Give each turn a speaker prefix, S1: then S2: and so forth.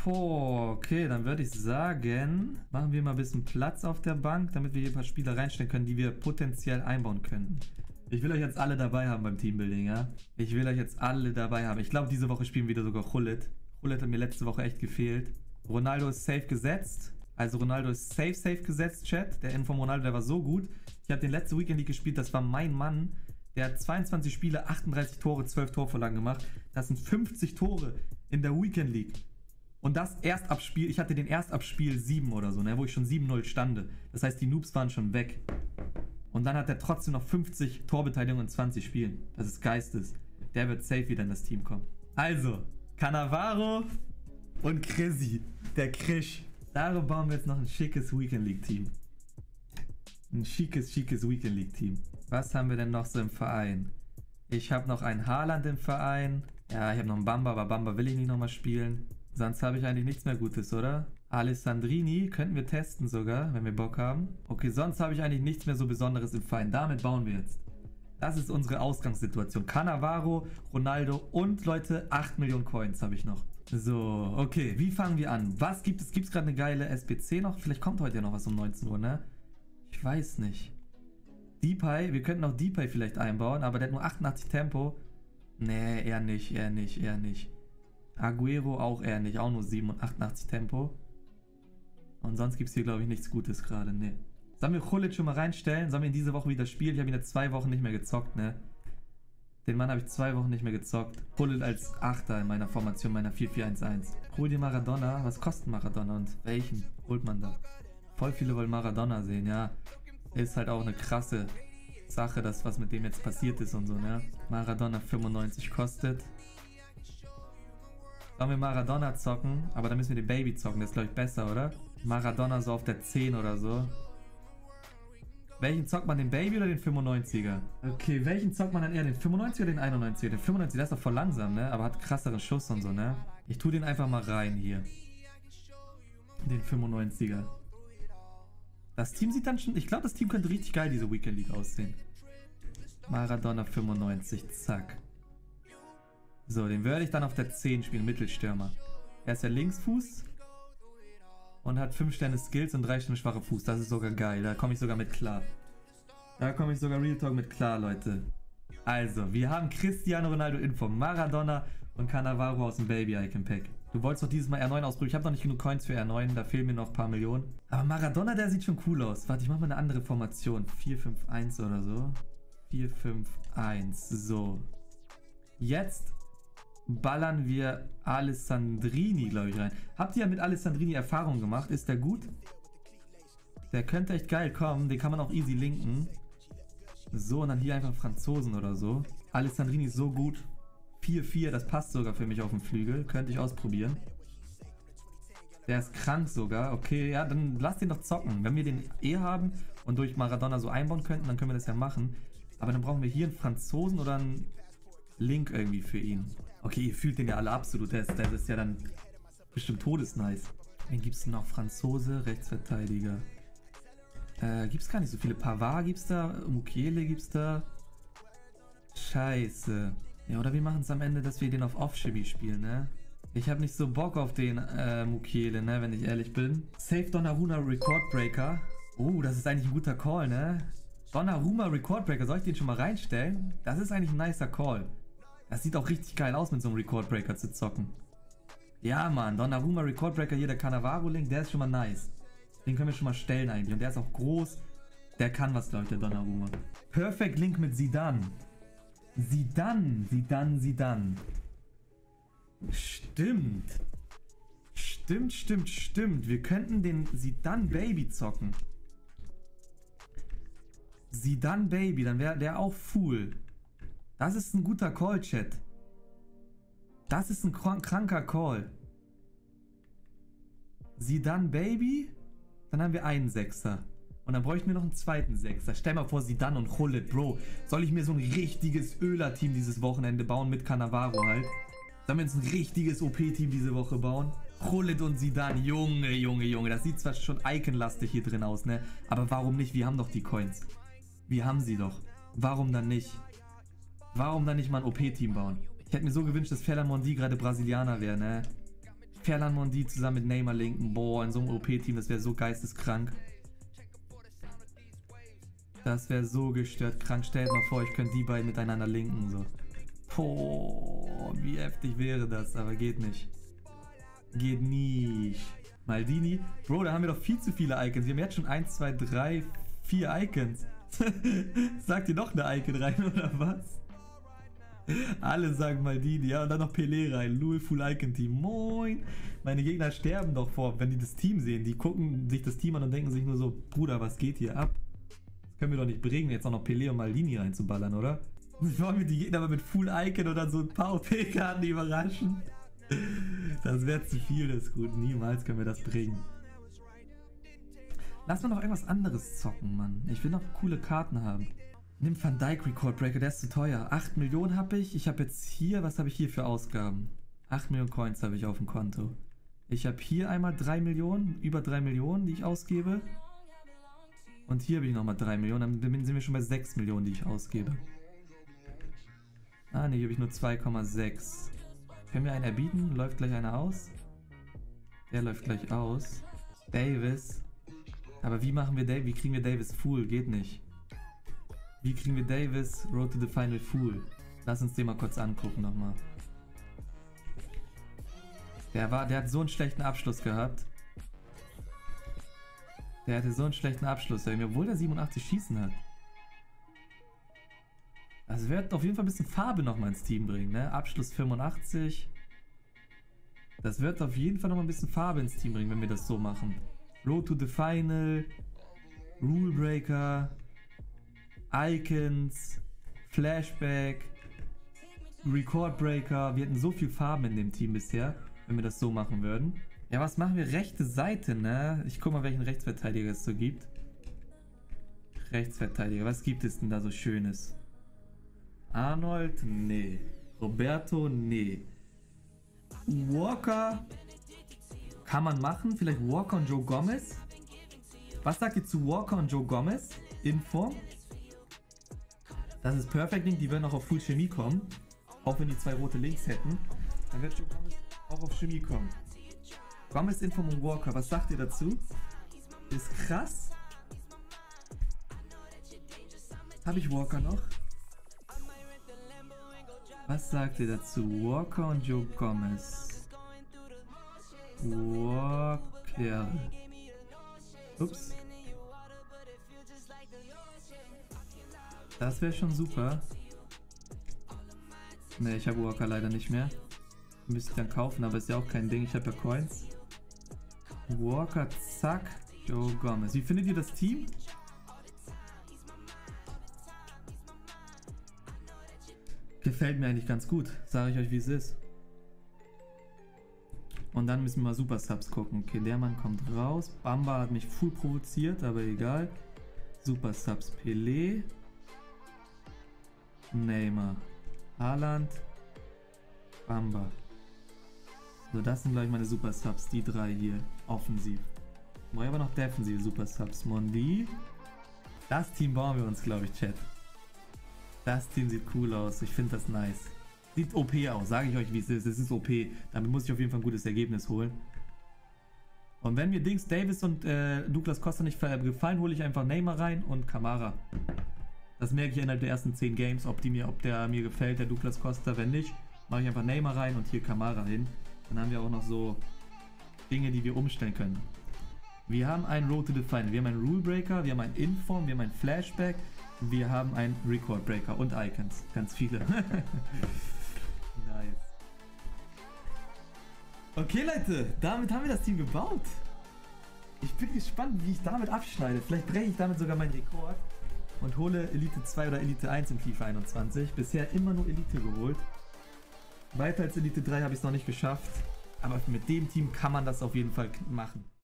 S1: Boah, okay, dann würde ich sagen, machen wir mal ein bisschen Platz auf der Bank, damit wir hier ein paar Spieler reinstellen können, die wir potenziell einbauen können. Ich will euch jetzt alle dabei haben beim Teambuilding, ja? Ich will euch jetzt alle dabei haben. Ich glaube, diese Woche spielen wieder sogar Gullit. Gullit hat mir letzte Woche echt gefehlt. Ronaldo ist safe gesetzt. Also Ronaldo ist safe gesetzt, Chat. Der Info Ronaldo, der war so gut. Ich habe den letzte Weekend League gespielt, das war mein Mann. Der hat 22 Spiele, 38 Tore, 12 Torvorlagen gemacht. Das sind 50 Tore in der Weekend League. Und das erst ab Spiel, ich hatte den erst ab Spiel 7 oder so, ne, wo ich schon 7-0 stande. Das heißt, die Noobs waren schon weg. Und dann hat er trotzdem noch 50 Torbeteiligungen in 20 Spielen. Das ist Geistes. Der wird safe wieder in das Team kommen. Also, Cannavaro und Chrissy. Der Krisch. Darum bauen wir jetzt noch ein schickes Weekend League Team. Ein schickes Weekend League Team. Was haben wir denn noch so im Verein? Ich habe noch einen Haaland im Verein. Ja, ich habe noch einen Bamba, aber Bamba will ich nicht nochmal spielen. Sonst habe ich eigentlich nichts mehr Gutes, oder? Alessandrini könnten wir testen sogar, wenn wir Bock haben. Okay, sonst habe ich eigentlich nichts mehr so Besonderes im Verein. Damit bauen wir jetzt. Das ist unsere Ausgangssituation. Cannavaro, Ronaldo und, Leute, 8 Millionen Coins habe ich noch. So, okay, wie fangen wir an? Was gibt es? Gibt es gerade eine geile SBC noch? Vielleicht kommt heute ja noch was um 19 Uhr, ne? Ich weiß nicht. Depay, wir könnten auch Depay vielleicht einbauen, aber der hat nur 88 Tempo. Nee, eher nicht. Aguero auch eher nicht, auch nur 87 Tempo. Und sonst gibt es hier, glaube ich, nichts Gutes gerade, ne. Sollen wir Gullit schon mal reinstellen? Sollen wir ihn diese Woche wieder spielen? Ich habe ihn jetzt 2 Wochen nicht mehr gezockt, ne. Den Mann habe ich 2 Wochen nicht mehr gezockt. Gullit als Achter in meiner Formation, meiner 4-4-1-1. Hol dir Maradona. Was kostet Maradona und welchen holt man da? Voll viele wollen Maradona sehen, ja. Ist halt auch eine krasse Sache, das was mit dem jetzt passiert ist und so, ne. Maradona 95 kostet. Sollen wir Maradona zocken? Aber dann müssen wir den Baby zocken. Das ist, glaube ich, besser, oder? Maradona so auf der 10 oder so. Welchen zockt man? Den Baby oder den 95er? Okay, welchen zockt man dann eher? Den 95er oder den 91er? Den 95er, der ist doch voll langsam, ne? Aber hat krasseren Schuss und so, ne? Ich tue den einfach mal rein hier. Den 95er. Das Team sieht dann schon... Ich glaube, das Team könnte richtig geil diese Weekend League aussehen. Maradona 95, zack. So, den würde ich dann auf der 10 spielen, Mittelstürmer. Er ist ja Linksfuß und hat 5 Sterne Skills und 3 Sterne schwache Fuß. Das ist sogar geil, da komme ich sogar mit klar. Da komme ich sogar Real Talk mit klar, Leute. Also, wir haben Cristiano Ronaldo Info, Maradona und Cannavaro aus dem Baby Icon Pack. Du wolltest doch dieses Mal R9 ausprobieren. Ich habe noch nicht genug Coins für R9, da fehlen mir noch ein paar Millionen. Aber Maradona, der sieht schon cool aus. Warte, ich mache mal eine andere Formation. 4-5-1 oder so. 4-5-1, so. Jetzt ballern wir Alessandrini, glaube ich, rein. Habt ihr mit Alessandrini Erfahrung gemacht? Ist der gut? Der könnte echt geil kommen. Den kann man auch easy linken. So, und dann hier einfach Franzosen oder so. Alessandrini ist so gut. 4-4, das passt sogar für mich auf dem Flügel. Könnte ich ausprobieren. Der ist krank sogar. Okay, ja, dann lasst den doch zocken. Wenn wir den haben und durch Maradona so einbauen könnten, dann können wir das ja machen. Aber dann brauchen wir hier einen Franzosen oder einen Link irgendwie für ihn. Okay, ihr fühlt den ja alle absolut. Der ist ja dann bestimmt todesnice. Wen gibt es noch? Franzose, Rechtsverteidiger. Gibt es gar nicht so viele. Pavard gibt es da. Mukiele gibt es da. Scheiße. Ja, oder wir machen es am Ende, dass wir den auf Off-Shibby spielen, ne? Ich habe nicht so Bock auf den Mukiele, ne? Wenn ich ehrlich bin. Save Donnarumma Record Breaker. Oh, das ist eigentlich ein guter Call, ne? Donnarumma Record Breaker. Soll ich den schon mal reinstellen? Das ist eigentlich ein nicer Call. Das sieht auch richtig geil aus, mit so einem Record Breaker zu zocken. Ja, Mann. Donnarumma Record Breaker hier, der Cannavaro-Link, der ist schon mal nice. Den können wir schon mal stellen eigentlich. Und der ist auch groß. Der kann was, glaube ich, der Donnarumma. Perfect Link mit Zidane. Zidane. Stimmt. Wir könnten den Zidane Baby zocken. Zidane Baby, dann wäre der auch full. Das ist ein guter Call, Chat. Das ist ein kranker Call. Zidane Baby, dann haben wir einen Sechser. Und dann bräuchten wir noch einen zweiten Sechser. Stell mal vor, Zidane und Gullit, Bro. Soll ich mir so ein richtiges Öler-Team dieses Wochenende bauen mit Cannavaro halt? Sollen wir uns ein richtiges OP-Team diese Woche bauen? Gullit und Zidane, Junge. Das sieht zwar schon iconlastig hier drin aus, ne? Aber warum nicht? Wir haben doch die Coins. Wir haben sie doch. Warum dann nicht? Warum dann nicht mal ein OP-Team bauen? Ich hätte mir so gewünscht, dass Ferland Mondi gerade Brasilianer wäre, ne? Ferland Mondi zusammen mit Neymar linken. Boah, in so einem OP-Team, das wäre so geisteskrank. Das wäre so gestört krank. Stellt mal vor, ich könnte die beiden miteinander linken. So. Boah, wie heftig wäre das, aber geht nicht. Geht nicht. Maldini. Bro, da haben wir doch viel zu viele Icons. Wir haben jetzt schon 1, 2, 3, 4 Icons. Sagt ihr noch eine Icon rein, oder was? Alle sagen Maldini, ja, und dann noch Pelé rein. Lul Full Icon Team. Moin. Meine Gegner sterben doch vor, wenn die das Team sehen. Die gucken sich das Team an und denken sich nur so, Bruder, was geht hier ab? Das können wir doch nicht bringen, jetzt auch noch Pelé und Maldini reinzuballern, oder? Wollen wir die Gegner aber mit Full Icon oder so ein paar OP-Karten überraschen? Das wäre zu viel, das ist gut. Niemals können wir das bringen. Lass mal noch irgendwas anderes zocken, Mann. Ich will noch coole Karten haben. Nimm Van Dijk Record Breaker, der ist zu teuer. 8 Millionen habe ich. Ich habe jetzt hier, was habe ich hier für Ausgaben? 8 Millionen Coins habe ich auf dem Konto. Ich habe hier einmal 3 Millionen, über 3 Millionen, die ich ausgebe. Und hier habe ich nochmal 3 Millionen, dann sind wir schon bei 6 Millionen, die ich ausgebe. Ah ne, hier habe ich nur 2,6. Können wir einen erbieten? Läuft gleich einer aus? Der läuft gleich aus. Davis. Aber wie machen wir Davis? Wie kriegen wir Davis Full? Geht nicht. Wie kriegen wir Davis Road to the Final Full? Lass uns den mal kurz angucken nochmal. Der hat so einen schlechten Abschluss gehabt. Der hatte so einen schlechten Abschluss, obwohl der 87 Schießen hat. Also wir werden auf jeden Fall ein bisschen Farbe nochmal ins Team bringen, ne? Abschluss 85. Das wird auf jeden Fall nochmal ein bisschen Farbe ins Team bringen, wenn wir das so machen. Road to the Final, Rule Breaker, Icons, Flashback, Record Breaker. Wir hätten so viel Farben in dem Team bisher, wenn wir das so machen würden. Ja, was machen wir? Rechte Seite, ne? Ich guck mal, welchen Rechtsverteidiger es so gibt. Rechtsverteidiger, was gibt es denn da so Schönes? Arnold? Nee. Roberto? Nee. Walker? Kann man machen? Vielleicht Walker und Joe Gomez? Was sagt ihr zu Walker und Joe Gomez? Info? Das ist Perfect Link, die werden auch auf Full Chemie kommen. Auch wenn die 2 rote Links hätten. Dann wird Joe Gomez auch auf Chemie kommen. Gomez, Info und Walker, was sagt ihr dazu? Ist krass. Habe ich Walker noch? Was sagt ihr dazu? Walker und Joe Gomez. Walker. Ups. Das wäre schon super. Ne, ich habe Walker leider nicht mehr. Müsste ich dann kaufen, aber ist ja auch kein Ding. Ich habe ja Coins. Walker, zack. Joe Gomez. Wie findet ihr das Team? Gefällt mir eigentlich ganz gut. Sage ich euch, wie es ist. Und dann müssen wir mal Super Subs gucken. Okay, der Mann kommt raus. Bamba hat mich full provoziert, aber egal. Super Subs. Pelé. Neymar. Haaland. Bamba. So, das sind gleich meine Super Subs. Die 3 hier. Offensiv. Brauche aber noch defensive Super Subs. Mondi. Das Team bauen wir uns, glaube ich, Chat. Das Team sieht cool aus. Ich finde das nice. Sieht OP aus. Sage ich euch, wie es ist. Es ist OP. Damit muss ich auf jeden Fall ein gutes Ergebnis holen. Und wenn mir Davis und Douglas Costa nicht gefallen, hole ich einfach Neymar rein und Kamara. Das merke ich innerhalb der ersten 10 Games, ob der mir gefällt, der Douglas Costa. Wenn nicht, mache ich einfach Neymar rein und hier Kamara hin. Dann haben wir auch noch so Dinge, die wir umstellen können. Wir haben einen Road to the Final. Wir haben einen Rule Breaker, wir haben einen Inform, wir haben einen Flashback. Wir haben einen Record Breaker und Icons. Ganz viele. Nice. Okay, Leute. Damit haben wir das Team gebaut. Ich bin gespannt, wie ich damit abschneide. Vielleicht breche ich damit sogar meinen Rekord und hole Elite 2 oder Elite 1 in FIFA 21. Bisher immer nur Elite geholt. Weiter als Elite 3 habe ich es noch nicht geschafft. Aber mit dem Team kann man das auf jeden Fall machen.